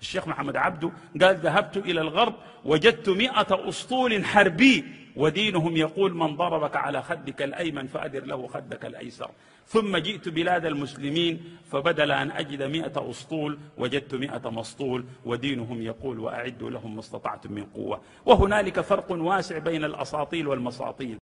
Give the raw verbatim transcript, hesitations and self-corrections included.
الشيخ محمد عبده قال ذهبت إلى الغرب وجدت مئة أسطول حربي ودينهم يقول من ضربك على خدك الأيمن فأدر له خدك الأيسر. ثم جئت بلاد المسلمين فبدل أن أجد مئة أسطول وجدت مئة مسطول ودينهم يقول وأعدوا لهم ما استطعتم من قوة. وهنالك فرق واسع بين الأساطيل والمساطيل.